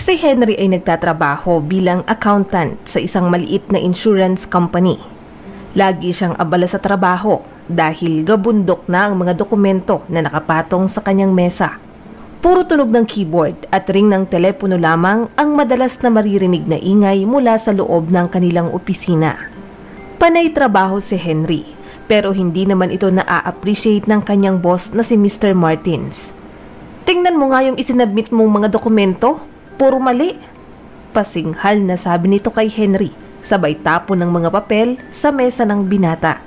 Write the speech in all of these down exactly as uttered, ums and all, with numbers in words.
Si Henry ay nagtatrabaho bilang accountant sa isang maliit na insurance company. Lagi siyang abala sa trabaho dahil gabundok na ang mga dokumento na nakapatong sa kanyang mesa. Puro tunog ng keyboard at ring ng telepono lamang ang madalas na maririnig na ingay mula sa loob ng kanilang opisina. Panay trabaho si Henry, pero hindi naman ito na-appreciate ng kanyang boss na si Mister Martins. "Tingnan mo nga yung isinabmit mong mga dokumento. Puro mali." Pasinghal na sabi nito kay Henry, sabay tapon ng mga papel sa mesa ng binata.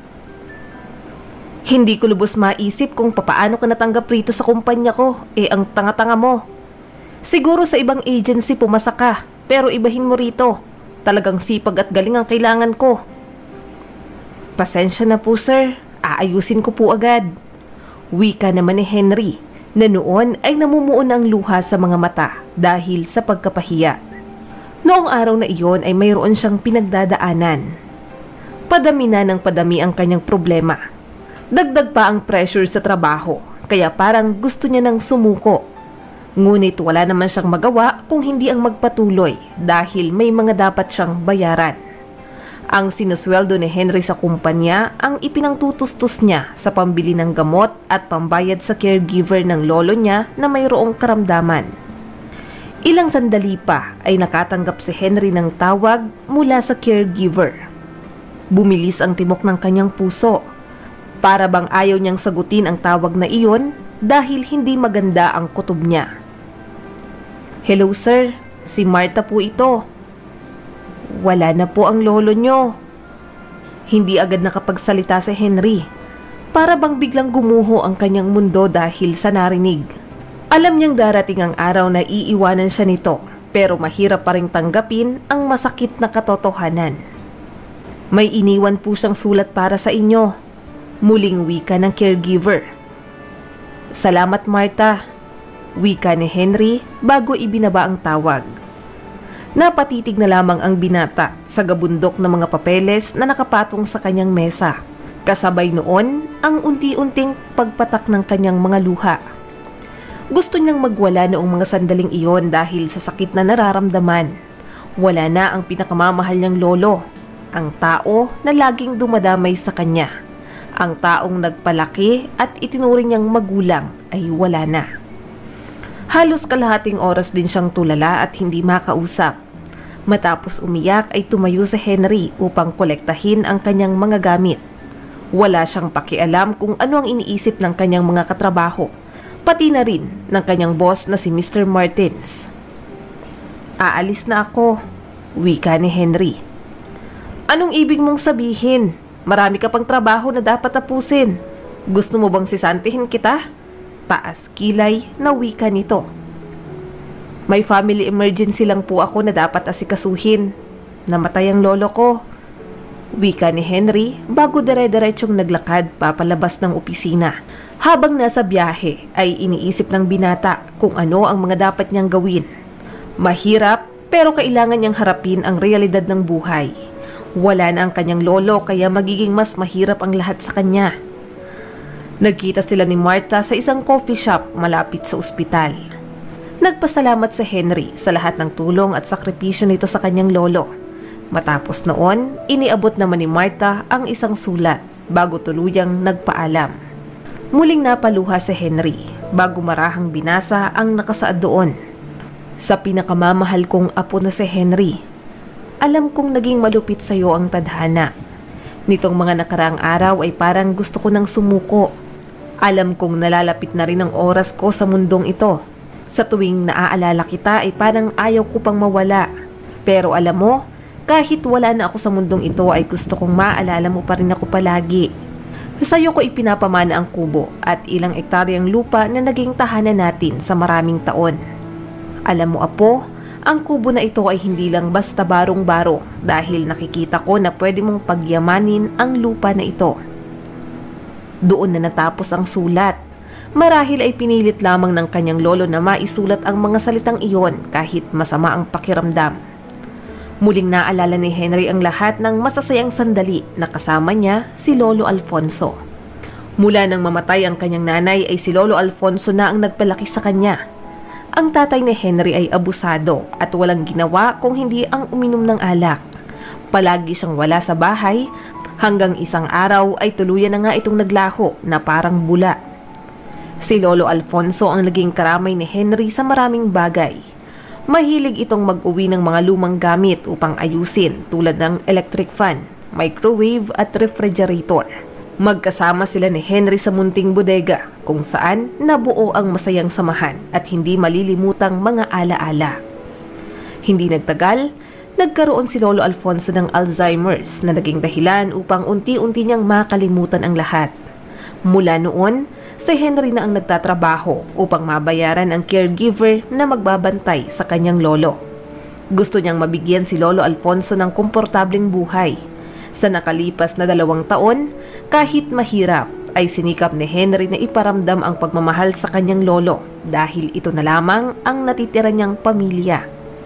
"Hindi ko lubos maisip kung papaano ka natanggap rito sa kumpanya ko, eh ang tanga-tanga mo. Siguro sa ibang agency pumasa ka, pero ibahin mo rito. Talagang sipag at galing ang kailangan ko." "Pasensya na po sir, aayusin ko po agad." Wika naman ni Henry, na noon ay namumuon ang luha sa mga mata dahil sa pagkapahiya. Noong araw na iyon ay mayroon siyang pinagdadaanan. Padami na ng padami ang kanyang problema. Dagdag pa ang pressure sa trabaho, kaya parang gusto niya nang sumuko. Ngunit wala naman siyang magawa kung hindi ang magpatuloy dahil may mga dapat siyang bayaran. Ang sinusweldo ni Henry sa kumpanya ang ipinangtutustos niya sa pambili ng gamot at pambayad sa caregiver ng lolo niya na mayroong karamdaman. Ilang sandali pa ay nakatanggap si Henry ng tawag mula sa caregiver. Bumilis ang tibok ng kanyang puso. Para bang ayaw niyang sagutin ang tawag na iyon dahil hindi maganda ang kutob niya. "Hello sir, si Marta po ito." "Wala na po ang lolo nyo." Hindi agad nakapagsalita si Henry. Para bang biglang gumuho ang kanyang mundo dahil sa narinig. Alam niyang darating ang araw na iiwanan siya nito, pero mahirap pa ring tanggapin ang masakit na katotohanan. "May iniwan po siyang sulat para sa inyo." Muling wika ng caregiver. "Salamat Marta," wika ni Henry bago ibinaba ang tawag. Napatitig na lamang ang binata sa gabundok ng mga papeles na nakapatong sa kanyang mesa. Kasabay noon ang unti-unting pagpatak ng kanyang mga luha. Gusto niyang magwala noong mga sandaling iyon dahil sa sakit na nararamdaman. Wala na ang pinakamamahal niyang lolo, ang tao na laging dumadamay sa kanya. Ang taong nagpalaki at itinuring niyang magulang ay wala na. Halos kalahating oras din siyang tulala at hindi makausap. Matapos umiyak ay tumayo si Henry upang kolektahin ang kanyang mga gamit. Wala siyang pakialam kung ano ang iniisip ng kanyang mga katrabaho, pati na rin ng kanyang boss na si Mister Martins. "Aalis na ako," wika ni Henry. "Anong ibig mong sabihin? Marami ka pang trabaho na dapat tapusin. Gusto mo bang sisantihin kita?" Taas kilay na wika nito. "May family emergency lang po ako na dapat asikasuhin. Namatay ang lolo ko," wika ni Henry bago dire-diretsong naglakad papalabas ng opisina. Habang nasa biyahe ay iniisip ng binata kung ano ang mga dapat niyang gawin. Mahirap pero kailangan niyang harapin ang realidad ng buhay. Wala na ang kanyang lolo kaya magiging mas mahirap ang lahat sa kanya. Nagkita sila ni Marta sa isang coffee shop malapit sa ospital. Nagpasalamat si Henry sa lahat ng tulong at sakripisyo nito sa kanyang lolo. Matapos noon, iniabot naman ni Marta ang isang sulat bago tuluyang nagpaalam. Muling napaluha si Henry bago marahang binasa ang nakasaad doon. "Sa pinakamamahal kong apo na si Henry, alam kong naging malupit sa iyo ang tadhana. Nitong mga nakaraang araw ay parang gusto ko nang sumuko. Alam kong nalalapit na rin ang oras ko sa mundong ito. Sa tuwing naaalala kita ay parang ayaw ko pang mawala. Pero alam mo, kahit wala na ako sa mundong ito ay gusto kong maalala mo pa rin ako palagi. Sa iyo ko ipinapamana ang kubo at ilang ektaryang lupa na naging tahanan natin sa maraming taon. Alam mo apo, ang kubo na ito ay hindi lang basta barong-barong dahil nakikita ko na pwede mong pagyamanin ang lupa na ito." Doon na natapos ang sulat. Marahil ay pinilit lamang ng kanyang lolo na maisulat ang mga salitang iyon kahit masama ang pakiramdam. Muling naalala ni Henry ang lahat ng masasayang sandali na kasama niya si Lolo Alfonso. Mula nang mamatay ang kanyang nanay ay si Lolo Alfonso na ang nagpalaki sa kanya. Ang tatay ni Henry ay abusado at walang ginawa kung hindi ang uminom ng alak. Palagi siyang wala sa bahay hanggang isang araw ay tuluyan na nga itong naglaho na parang bula. Si Lolo Alfonso ang naging karamay ni Henry sa maraming bagay. Mahilig itong mag-uwi ng mga lumang gamit upang ayusin tulad ng electric fan, microwave at refrigerator. Magkasama sila ni Henry sa munting bodega kung saan nabuo ang masayang samahan at hindi malilimutang mga alaala. Hindi nagtagal, nagkaroon si Lolo Alfonso ng Alzheimer's na naging dahilan upang unti-unti niyang makalimutan ang lahat. Mula noon, si Henry na ang nagtatrabaho upang mabayaran ang caregiver na magbabantay sa kanyang lolo. Gusto niyang mabigyan si Lolo Alfonso ng komportableng buhay. Sa nakalipas na dalawang taon, kahit mahirap, ay sinikap ni Henry na iparamdam ang pagmamahal sa kanyang lolo dahil ito na lamang ang natitira niyang pamilya.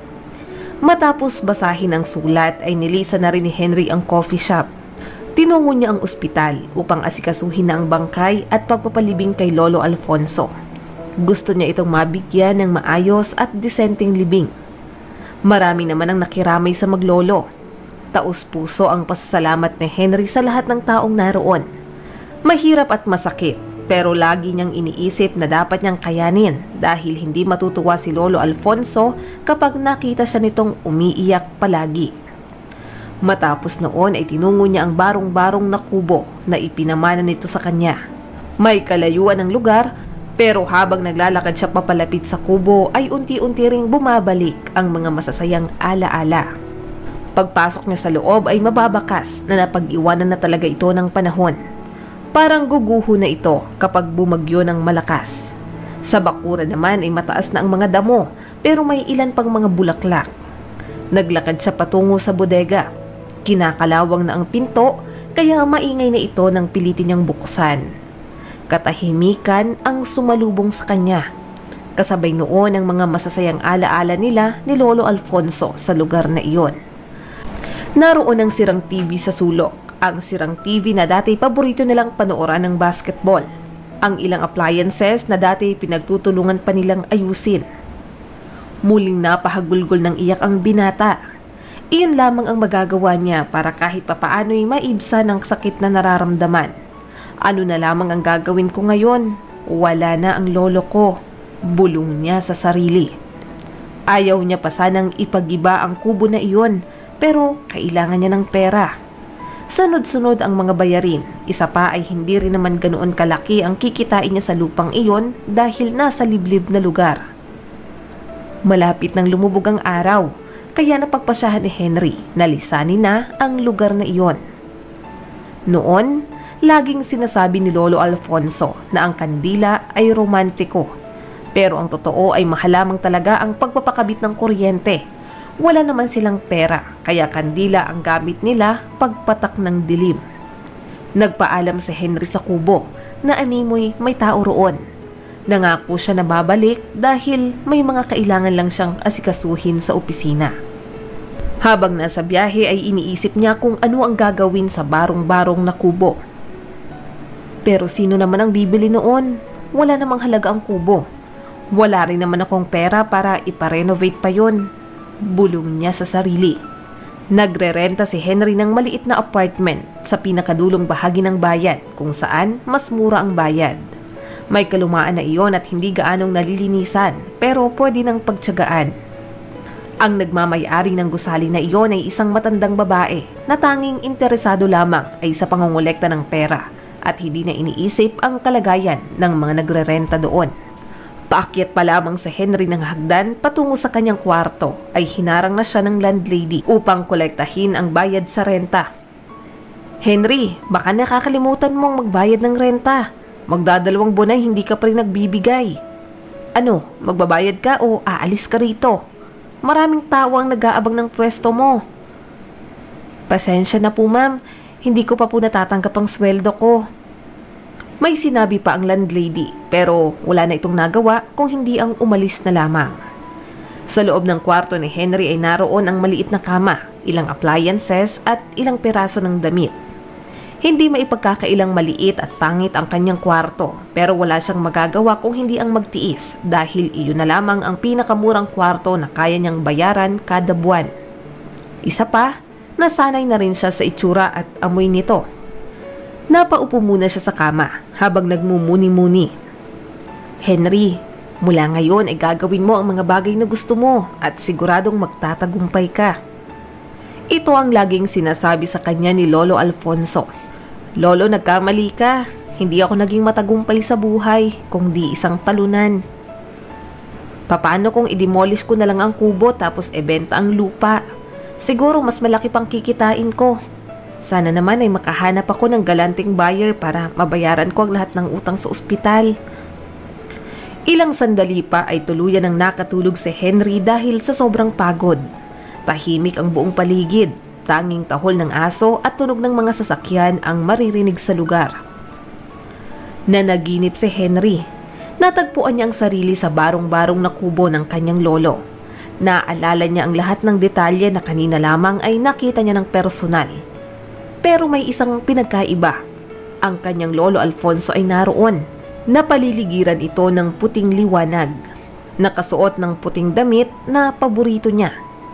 Matapos basahin ang sulat ay nilisan na rin ni Henry ang coffee shop. Tinungo niya ang ospital upang asikasuhin na ang bangkay at pagpapalibing kay Lolo Alfonso. Gusto niya itong mabigyan ng maayos at disenteng libing. Marami naman ang nakiramay sa maglolo. Taos-puso ang pasasalamat ni Henry sa lahat ng taong naroon. Mahirap at masakit, pero lagi niyang iniisip na dapat niyang kayanin dahil hindi matutuwa si Lolo Alfonso kapag nakita siya nitong umiiyak palagi. Matapos noon ay tinungo niya ang barong-barong na kubo na ipinamana nito sa kanya. May kalayuan ng lugar, pero habang naglalakad siya papalapit sa kubo ay unti-unti ring bumabalik ang mga masasayang alaala. Pagpasok niya sa loob ay mababakas na napag-iwanan na talaga ito ng panahon. Parang guguho na ito kapag bumagyo ng malakas. Sa bakuran naman ay mataas na ang mga damo pero may ilan pang mga bulaklak. Naglakad siya patungo sa bodega. Kinakalawang na ang pinto kaya maingay na ito nang pilitin niyang buksan. Katahimikan ang sumalubong sa kanya. Kasabay noon ang mga masasayang alaala nila ni Lolo Alfonso sa lugar na iyon. Naroon ang sirang T V sa sulok, ang sirang T V na dati paborito nilang panooran ng basketball, ang ilang appliances na dati pinagtutulungan pa nilang ayusin. Muling napahagulgol ng iyak ang binata. Iyon lamang ang magagawa niya para kahit papaano'y maibsan ang sakit na nararamdaman. Ano na lamang ang gagawin ko ngayon? Wala na ang lolo ko. Bulong niya sa sarili. Ayaw niya pa sanang ipagiba ang kubo na iyon, pero kailangan niya ng pera. Sunod-sunod ang mga bayarin. Isa pa ay hindi rin naman ganoon kalaki ang kikitain niya sa lupang iyon dahil nasa liblib na lugar. Malapit nang lumubog ang araw, kaya napagpasyahan ni Henry na lisanin na ang lugar na iyon. Noon, laging sinasabi ni Lolo Alfonso na ang kandila ay romantiko. Pero ang totoo ay mahalamang talaga ang pagpapakabit ng kuryente. Wala naman silang pera, kaya kandila ang gamit nila pagpatak ng dilim. Nagpaalam si Henry sa kubo na animoy may tao roon. Nangako siya na babalik dahil may mga kailangan lang siyang asikasuhin sa opisina. Habang nasa biyahe ay iniisip niya kung ano ang gagawin sa barong-barong na kubo. Pero sino naman ang bibili noon? Wala namang halaga ang kubo. Wala rin naman akong pera para iparenovate pa yon. Bulong niya sa sarili. Nagre-renta si Henry ng maliit na apartment sa pinakadulong bahagi ng bayan kung saan mas mura ang bayad. May kalumaan na iyon at hindi gaanong nalilinisan pero pwede nang pagtiyagaan. Ang nagmamayari ng gusali na iyon ay isang matandang babae na tanging interesado lamang ay sa pangongolekta ng pera at hindi na iniisip ang kalagayan ng mga nagre-renta doon. Paakyat pa lamang si Henry ng hagdan patungo sa kanyang kwarto ay hinarang na siya ng landlady upang kolektahin ang bayad sa renta. Henry, baka nakakalimutan mong magbayad ng renta. Magdadalawang buwan ay hindi ka pa rin nagbibigay. Ano, magbabayad ka o aalis ka rito? Maraming tao ang nag-aabang ng pwesto mo. Pasensya na po ma'am, hindi ko pa po natatanggap ang sweldo ko. May sinabi pa ang landlady pero wala na itong nagawa kung hindi ang umalis na lamang. Sa loob ng kwarto ni Henry ay naroon ang maliit na kama, ilang appliances at ilang peraso ng damit. Hindi maipagkakailang maliit at pangit ang kanyang kwarto, pero wala siyang magagawa kung hindi ang magtiis dahil iyon na lamang ang pinakamurang kwarto na kaya niyang bayaran kada buwan. Isa pa, nasanay na rin siya sa itsura at amoy nito. Napaupo muna siya sa kama habang nagmumuni-muni. Henry, mula ngayon ay gagawin mo ang mga bagay na gusto mo at siguradong magtatagumpay ka. Ito ang laging sinasabi sa kanya ni Lolo Alfonso. Lolo, nagkamali ka. Hindi ako naging matagumpay sa buhay, kundi isang talunan. Paano kung i-demolish ko na lang ang kubo tapos ibenta ang lupa? Siguro mas malaki pang kikitain ko. Sana naman ay makahanap ako ng galanting buyer para mabayaran ko ang lahat ng utang sa ospital. Ilang sandali pa ay tuluyan ng nakatulog si Henry dahil sa sobrang pagod. Tahimik ang buong paligid. Tanging tahol ng aso at tunog ng mga sasakyan ang maririnig sa lugar. Nanaginip si Henry. Natagpuan niya ang sarili sa barong-barong na kubo ng kanyang lolo. Naalala niya ang lahat ng detalye na kanina lamang ay nakita niya ng personal. Pero may isang pinagkaiba. Ang kanyang lolo Alfonso ay naroon. Napaliligiran ito ng puting liwanag. Nakasuot ng puting damit na paborito niya.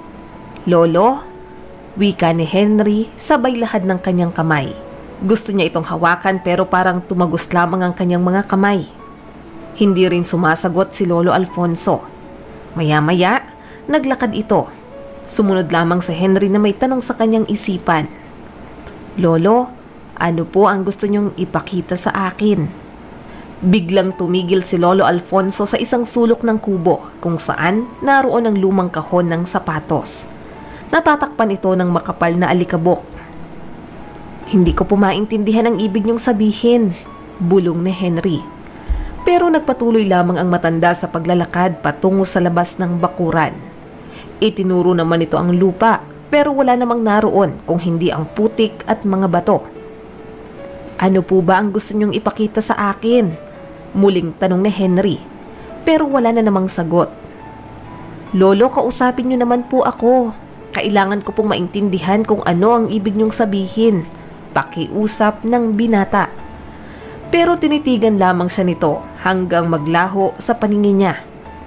Lolo, wika ni Henry sabay lahad ng kanyang kamay. Gusto niya itong hawakan pero parang tumagos lamang ang kanyang mga kamay. Hindi rin sumasagot si Lolo Alfonso. Maya-maya, naglakad ito. Sumunod lamang si Henry na may tanong sa kanyang isipan. Lolo, ano po ang gusto niyong ipakita sa akin? Biglang tumigil si Lolo Alfonso sa isang sulok ng kubo kung saan naroon ang lumang kahon ng sapatos. Natatakpan ito ng makapal na alikabok. Hindi ko po maintindihan ang ibig niyong sabihin, bulong ni Henry. Pero nagpatuloy lamang ang matanda sa paglalakad patungo sa labas ng bakuran. Itinuro naman ito ang lupa pero wala namang naroon kung hindi ang putik at mga bato. Ano po ba ang gusto niyong ipakita sa akin? Muling tanong ni Henry. Pero wala na namang sagot. Lolo, kausapin niyo naman po ako. Kailangan ko pong maintindihan kung ano ang ibig niyong sabihin. Pakiusap ng binata. Pero tinitigan lamang siya nito hanggang maglaho sa paningin niya.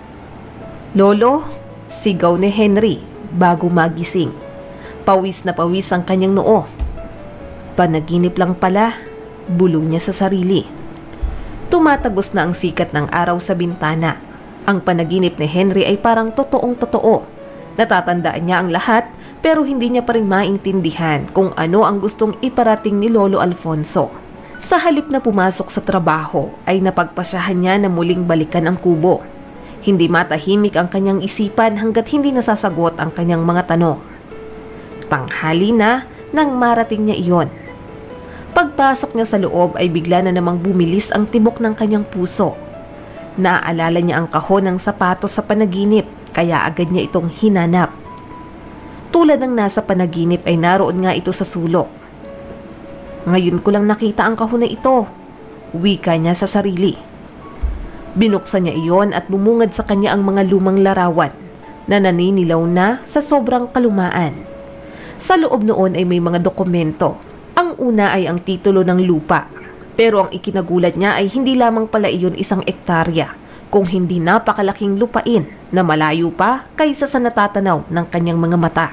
Lolo, sigaw ni Henry bago magising. Pawis na pawis ang kanyang noo. Panaginip lang pala, bulong niya sa sarili. Tumatagos na ang sikat ng araw sa bintana. Ang panaginip ni Henry ay parang totoong totoo. Natatandaan niya ang lahat pero hindi niya pa rin maintindihan kung ano ang gustong iparating ni Lolo Alfonso. Sa halip na pumasok sa trabaho ay napagpasyahan niya na muling balikan ang kubo. Hindi matahimik ang kanyang isipan hanggat hindi nasasagot ang kanyang mga tanong. Tanghali na nang marating niya iyon. Pagpasok niya sa loob ay bigla na namang bumilis ang tibok ng kanyang puso. Naaalala niya ang kahon ng sapatos sa panaginip kaya agad niya itong hinanap. Tulad ng nasa panaginip ay naroon nga ito sa sulok. Ngayon ko lang nakita ang kahon na ito, wika niya sa sarili. Binuksan niya iyon at bumungad sa kanya ang mga lumang larawan na naninilaw na sa sobrang kalumaan. Sa loob noon ay may mga dokumento. Ang una ay ang titulo ng lupa, pero ang ikinagulat niya ay hindi lamang pala iyon isang ektarya, kung hindi napakalaking lupain na malayo pa kaysa sa natatanaw ng kanyang mga mata.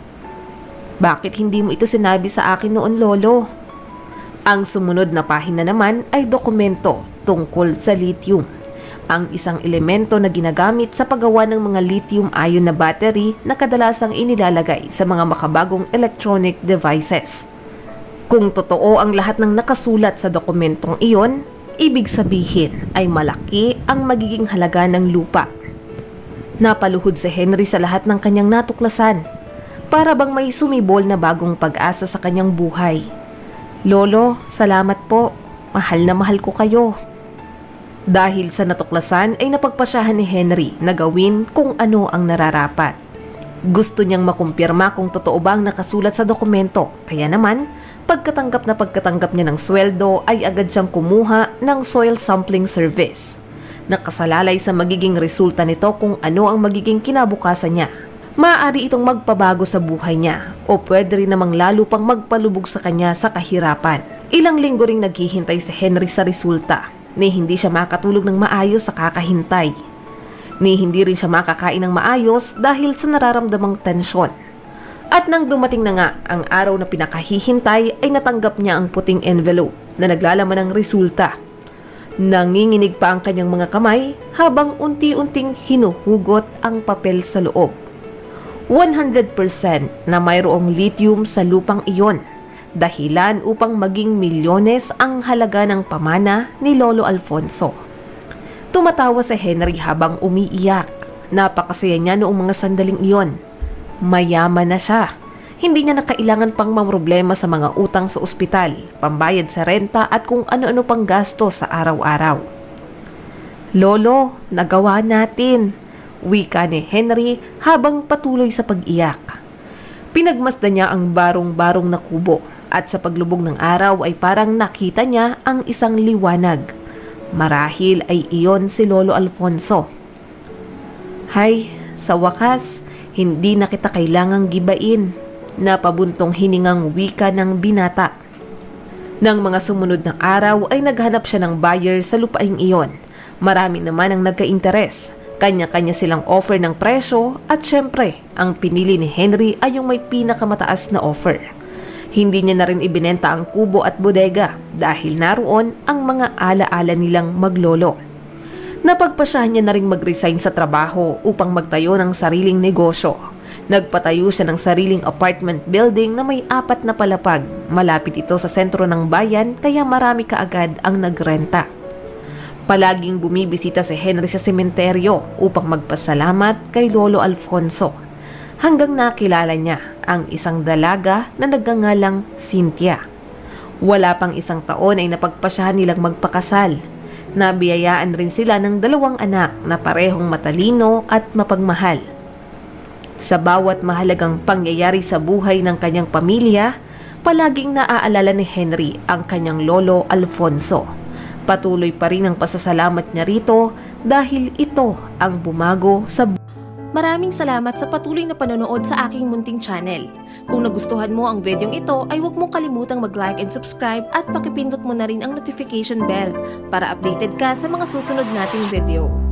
Bakit hindi mo ito sinabi sa akin noon, Lolo? Ang sumunod na pahina naman ay dokumento tungkol sa lithium, ang isang elemento na ginagamit sa paggawa ng mga lithium-ion na battery na kadalasang inilalagay sa mga makabagong electronic devices. Kung totoo ang lahat ng nakasulat sa dokumentong iyon, ibig sabihin ay malaki ang magiging halaga ng lupa. Napaluhod si Henry sa lahat ng kanyang natuklasan, para bang may sumibol na bagong pag-asa sa kanyang buhay. Lolo, salamat po. Mahal na mahal ko kayo. Dahil sa natuklasan ay napagpasyahan ni Henry na gawin kung ano ang nararapat. Gusto niyang makumpirma kung totoo ba ang nakasulat sa dokumento, kaya naman, pagkatanggap na pagkatanggap niya ng sweldo ay agad siyang kumuha ng soil sampling service. Nakasalalay sa magiging resulta nito kung ano ang magiging kinabukasan niya. Maaari itong magpabago sa buhay niya o pwede rin namang lalo pang magpalubog sa kanya sa kahirapan. Ilang linggo ring naghihintay si Henry sa resulta, ni hindi siya makatulog ng maayos sa kakahintay. Ni hindi rin siya makakain ng maayos dahil sa nararamdamang tensyon. At nang dumating na nga ang araw na pinakahihintay ay natanggap niya ang puting envelope na naglalaman ng resulta. Nanginginig pa ang kanyang mga kamay habang unti-unting hinuhugot ang papel sa loob. one hundred percent na mayroong lithium sa lupang iyon, dahilan upang maging milyones ang halaga ng pamana ni Lolo Alfonso. Tumatawa si Henry habang umiiyak. Napakasaya niya noong mga sandaling iyon. Mayaman na siya. Hindi niya na kailangan pang mamroblema sa mga utang sa ospital, pambayad sa renta at kung ano-ano pang gasto sa araw-araw. Lolo, nagawa natin, wika ni Henry habang patuloy sa pag-iyak. Pinagmasdan niya ang barong-barong na kubo at sa paglubog ng araw ay parang nakita niya ang isang liwanag. Marahil ay iyon si Lolo Alfonso. Hay, sa wakas, hindi na kita kailangang gibain, napabuntong hiningang wika ng binata. Nang mga sumunod na araw ay naghanap siya ng buyer sa lupaing iyon. Marami naman ang nagka-interes. Kanya-kanya silang offer ng presyo at syempre, ang pinili ni Henry ay yung may pinakamataas na offer. Hindi niya na rin ibinenta ang kubo at bodega dahil naroon ang mga ala-ala nilang maglolo. Napagpasyahan niya na rin mag-resign sa trabaho upang magtayo ng sariling negosyo. Nagpatayo siya ng sariling apartment building na may apat na palapag. Malapit ito sa sentro ng bayan kaya marami kaagad ang nagrenta. Palaging bumibisita si Henry sa sementeryo upang magpasalamat kay Lolo Alfonso. Hanggang nakilala niya ang isang dalaga na nagngangalang Cynthia. Wala pang isang taon ay napagpasyahan nilang magpakasal. Nabiyayaan rin sila ng dalawang anak na parehong matalino at mapagmahal. Sa bawat mahalagang pangyayari sa buhay ng kanyang pamilya, palaging naaalala ni Henry ang kanyang Lolo Alfonso. Patuloy pa rin ang pasasalamat niya rito dahil ito ang bumago sa buhay. Maraming salamat sa patuloy na panonood sa aking munting channel. Kung nagustuhan mo ang videong ito ay huwag mong kalimutang mag-like and subscribe at pakipindot mo na rin ang notification bell para updated ka sa mga susunod nating video.